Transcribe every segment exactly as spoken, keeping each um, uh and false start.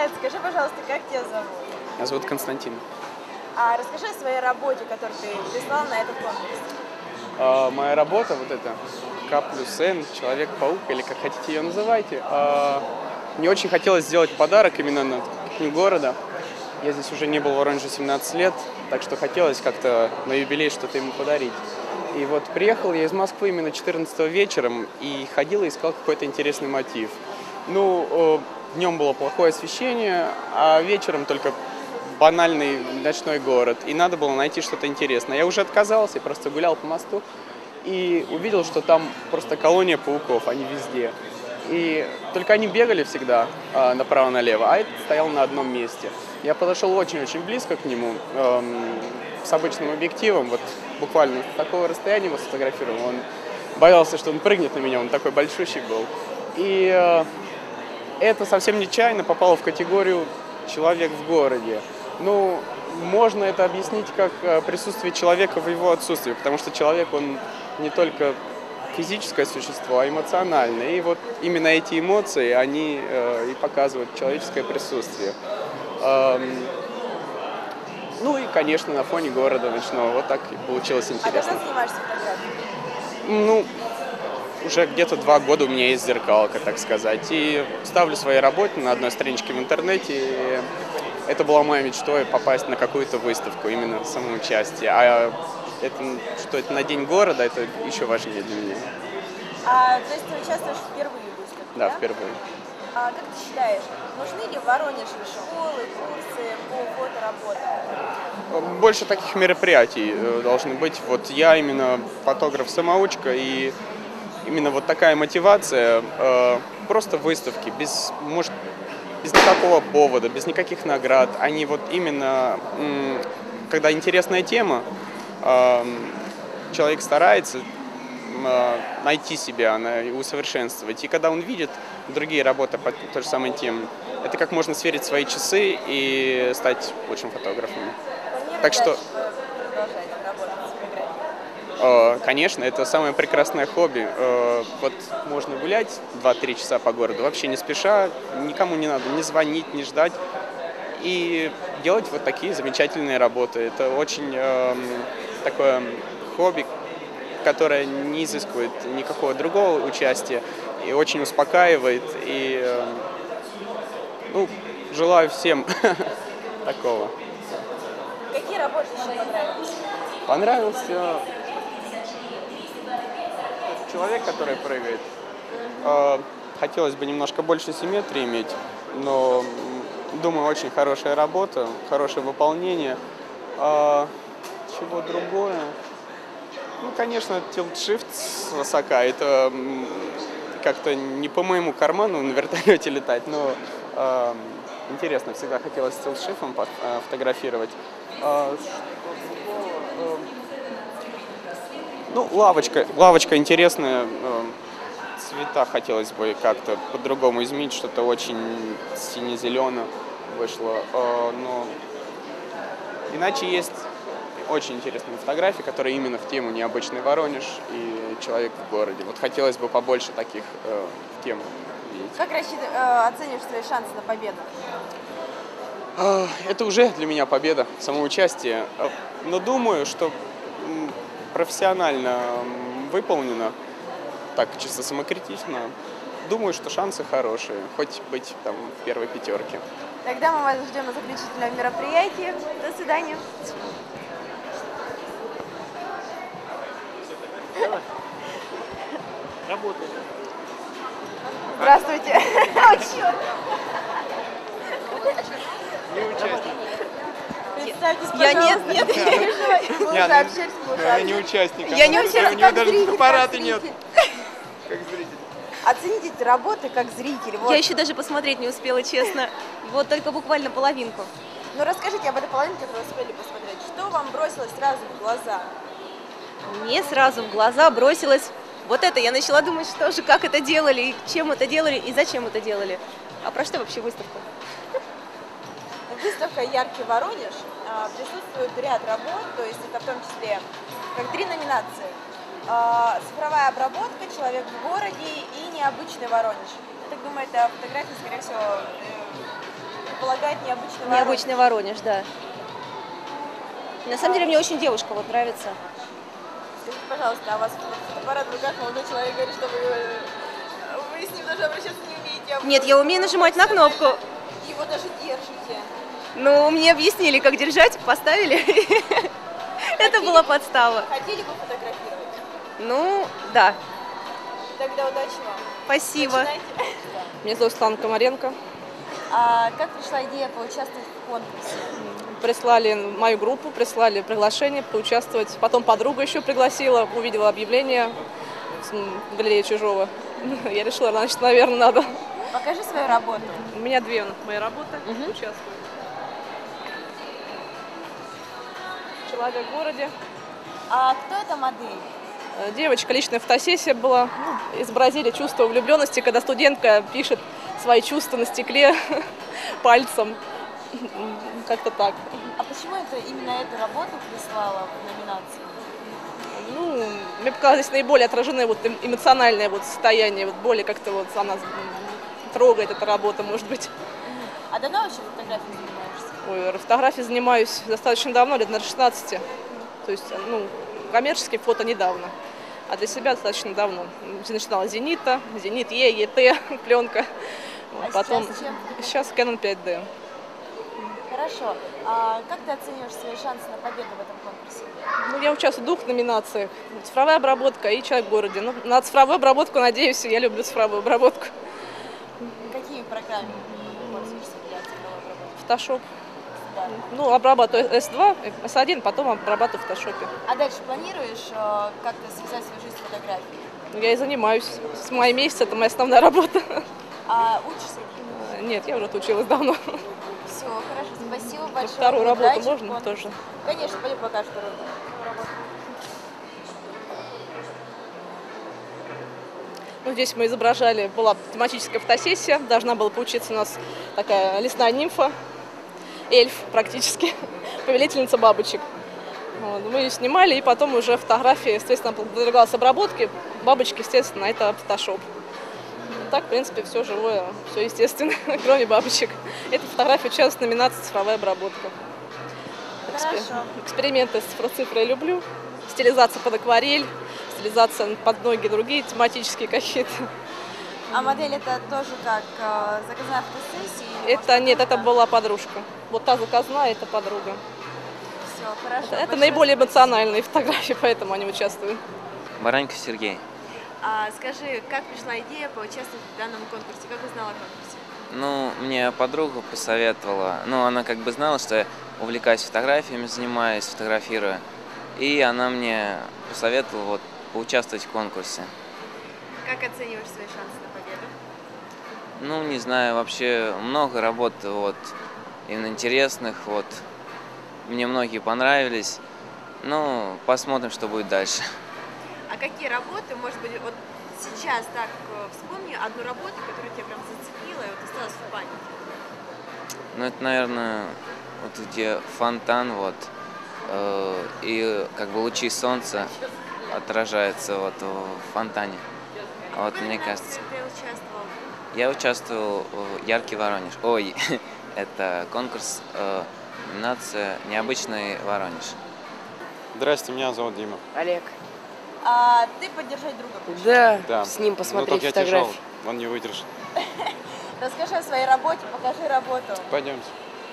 Привет, скажи, пожалуйста, как тебя зовут? Меня зовут Константин. А расскажи о своей работе, которую ты прислал на этот конкурс. А, моя работа, вот эта К плюс Н, Человек-паук, или как хотите ее называйте. А, мне очень хотелось сделать подарок именно на День города. Я здесь уже не был в Воронеже семнадцать лет, так что хотелось как-то на юбилей что-то ему подарить. И вот приехал я из Москвы именно четырнадцатого вечером и ходил и искал какой-то интересный мотив. Ну, днем было плохое освещение, а вечером только банальный ночной город. И надо было найти что-то интересное. Я уже отказался, просто гулял по мосту и увидел, что там просто колония пауков, они везде. И только они бегали всегда э, направо-налево, а этот стоял на одном месте. Я подошел очень-очень близко к нему, эм, с обычным объективом, вот буквально с такого расстояния его сфотографировал. Он боялся, что он прыгнет на меня, он такой большущий был. И э, это совсем нечаянно попало в категорию «человек в городе». Ну, можно это объяснить как присутствие человека в его отсутствии, потому что человек, он не только физическое существо, а эмоциональное. И вот именно эти эмоции, они э, и показывают человеческое присутствие. Эм, ну и, конечно, на фоне города ночного. Вот так и получилось интересно. А давно занимаешься фотографией? Ну, уже где-то два года у меня есть зеркалка, так сказать. И ставлю свои работы на одной страничке в интернете. И это была моя мечта попасть на какую-то выставку, именно самоучастие. А это, что это на День города, это еще важнее для меня. А, то есть ты участвуешь впервые в выставке? Да, да? впервые. А как ты считаешь, нужны ли в Воронеже школы, курсы по фотоработам? Больше таких мероприятий должны быть. Вот я именно фотограф-самоучка, и именно вот такая мотивация, э, просто выставки, без, может, без никакого повода, без никаких наград. Они вот именно, м, когда интересная тема, э, человек старается э, найти себя, усовершенствовать. И когда он видит другие работы по той же самой теме, это как можно сверить свои часы и стать лучшим фотографом. Так что, э, конечно, это самое прекрасное хобби. Э, вот можно гулять два-три часа по городу, вообще не спеша, никому не надо ни звонить, ни ждать. И делать вот такие замечательные работы. Это очень э, такое хобби, которое не изыскивает никакого другого участия и очень успокаивает. И э, ну, желаю всем такого. Какие работы еще понравились? Понравился человек, который прыгает. Э, хотелось бы немножко больше симметрии иметь, но думаю, очень хорошая работа, хорошее выполнение. А чего другое? Ну, конечно, тилт-шифт свысока. Это как-то не по моему карману на вертолете летать, но э, интересно, всегда хотелось с тилт-шифтом фотографировать. А, что другого? Ну, лавочка, лавочка интересная. Цвета хотелось бы как-то по-другому изменить, что-то очень сине-зелено вышло. Но иначе есть очень интересные фотографии, которые именно в тему «Необычный Воронеж» и «Человек в городе». Вот хотелось бы побольше таких э, в тему видеть. Как рассчит... э, оцениваешь свои шансы на победу? Это уже для меня победа, самоучастие. Но думаю, что профессионально выполнено, так чисто самокритично, думаю, что шансы хорошие, хоть быть там в первой пятерке. Тогда мы вас ждем на заключительном мероприятии. До свидания. Работает. Здравствуйте. О, черт. Не участник. Представьтесь, Я нет, пожалуйста. нет. Не переживайте, мы уже Я общались, мы уже Я не общались. участник. Я не а участник, У него как даже зритель, фотоаппарата как нет. зритель. Как зритель. Оцените эти работы как зритель. Вот. Я еще даже посмотреть не успела, честно. Вот только буквально половинку. Ну расскажите об этой половинке, которую вы успели посмотреть. Что вам бросилось сразу в глаза? Мне сразу в глаза бросилось вот это. Я начала думать, что же, как это делали, и чем это делали, и зачем это делали. А про что вообще выставка? Выставка «Яркий Воронеж». Присутствует ряд работ, то есть это в том числе как три номинации. Цифровая обработка, человек в городе и необычный Воронеж. Я так думаю, это фотографии, скорее всего, предлагает необычный Воронеж. Необычный Воронеж, да. На самом деле мне очень девушка вот нравится. Скажите, пожалуйста, а у вас фотоаппарат в руках, молодой человек говорит, что вы, вы с ним даже обращаться не умеете. А Нет, я умею нажимать на кнопку. Его даже держите. Ну, мне объяснили, как держать, поставили. Это была подстава. Хотели бы фотографировать? Ну, да. Тогда удачи вам. Спасибо. Начинайте. Меня зовут Светлана Комаренко. А как пришла идея поучаствовать в конкурсе? Прислали мою группу, прислали приглашение поучаствовать. Потом подруга еще пригласила, увидела объявление в галерее Чужого. Я решила, значит, наверное, надо. Покажи свою работу. У меня две мои работы Мгм. участвуют. «Человек в городе». А кто эта модель? Э, Девочка, личная фотосессия была. Ну, изобразили чувство влюбленности, когда студентка пишет свои чувства на стекле пальцем. Как-то так. А почему это именно эту работу прислала в номинацию? Ну, мне показалось, наиболее отражены вот эм- эмоциональное вот состояние, вот более как-то вот она м, трогает эта работа, может быть. А давно вообще фотографией занимаешься? Ой, фотографией занимаюсь достаточно давно, лет на шестнадцати. То есть, ну, коммерческие фото недавно, а для себя достаточно давно. Начинала с «Зенита», «Зенит Е», «ЕТ», пленка. А Потом сейчас чем? сейчас Canon пять дэ. Хорошо. А как ты оцениваешь свои шансы на победу в этом конкурсе? Ну, я участвую в двух номинациях. Цифровая обработка и «Человек в городе». Ну, на цифровую обработку, надеюсь, я люблю цифровую обработку. Какими программами пользуешься для цифровой обработки? Фотошоп. Да. Ну, обрабатываю эс два, эс один, потом обрабатываю в фотошопе. А дальше планируешь э, как-то связать свою жизнь с фотографией? Ну, я и занимаюсь. С мая месяца это моя основная работа. А учишься этому? Нет, я уже отучилась давно. Все, хорошо. Спасибо большое. Вторую работу Удачи в можно конкурсе. тоже? Конечно, пойдем покажешь вторую работу. Ну, здесь мы изображали, была тематическая фотосессия, должна была получиться у нас такая лесная нимфа, эльф практически, повелительница бабочек. Вот, мы ее снимали, и потом уже фотографии, естественно, подвергалась обработке, бабочки, естественно, это фотошоп. Так, в принципе, все живое, все естественно, кроме бабочек. Эта фотография участвует в номинации «Цифровая обработка». Экспе- Хорошо. Эксперименты с цифрой люблю, стилизация под акварель, стилизация под многие другие тематические какие-то. А модель это тоже как э, заказная фотосессия? или, может, Это нет, это кто-то? была подружка. Вот та заказная, это подруга. Всё, хорошо. Это, это Большое наиболее спасибо. эмоциональные фотографии, поэтому они участвуют. Бараньков Сергей. А скажи, как пришла идея поучаствовать в данном конкурсе? Как узнала о конкурсе? Ну, мне подруга посоветовала, ну, она как бы знала, что я увлекаюсь фотографиями, занимаюсь, фотографирую. И она мне посоветовала вот поучаствовать в конкурсе. Как оцениваешь свои шансы на победу? Ну, не знаю, вообще много работ, вот, именно интересных, вот. Мне многие понравились. Ну, посмотрим, что будет дальше. А какие работы, может быть, вот сейчас так э, вспомни одну работу, которая тебя прям зацепила и вот осталась в памяти? Ну, это, наверное, вот где фонтан, вот, э, и как бы лучи солнца отражаются вот в фонтане. А в Вот, какой мне номинации кажется. ты участвовал? Я участвовал в «Яркий Воронеж». Ой, это конкурс, э, номинация «Необычный Воронеж». Здрасте, меня зовут Дима. Олег. А ты поддержать друга пришел? Да, Да. с ним Ну, посмотреть только я фотографии. тяжел, он не выдержит. Расскажи о своей работе, покажи работу. Пойдемте.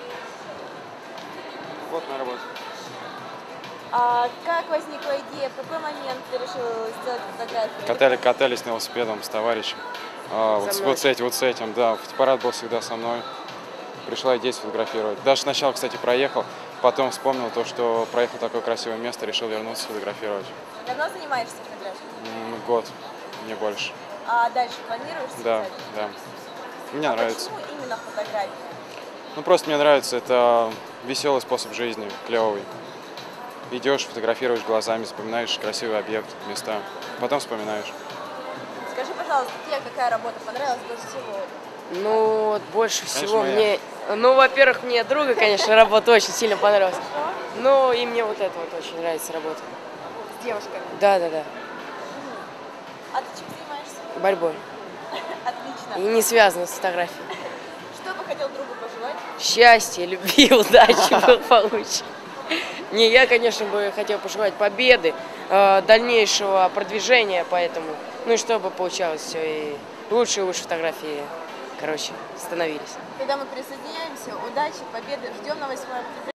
Вот моя работа. А как возникла идея, в какой момент ты решил сделать фотографию? Катали, катались на велосипедом с товарищем. А, вот, с- мной. вот с этим, вот с этим, да. Фотоаппарат был всегда со мной. Пришла идея сфотографировать. Даже сначала, кстати, проехал, потом вспомнил то, что проехал такое красивое место, решил вернуться сфотографировать. Давно занимаешься фотографией? М, Год, не больше. А дальше планируешь Да, связать? да. Мне А нравится. почему именно фотография? Ну, просто мне нравится. Это веселый способ жизни, клевый. Идешь, фотографируешь глазами, запоминаешь красивый объект, места. Потом вспоминаешь. Скажи, пожалуйста, тебе какая работа понравилась больше всего? Ну, вот больше всего моя. мне... Ну, во-первых, мне друга, конечно, работа очень сильно понравилась. Ну, и мне вот это вот очень нравится работа. С девушками. Да, да, да. А ты чем занимаешься? Борьбой. Отлично. И не связано с фотографией. Что бы хотел хотел другу пожелать? Счастья, любви, удачи, благополучия. Не, я, конечно, бы хотел пожелать победы, э, дальнейшего продвижения, поэтому, ну и чтобы получалось все, и лучше и лучше фотографии, короче, становились. Тогда мы присоединяемся. Удачи, победы. Ждем на восьмое октября.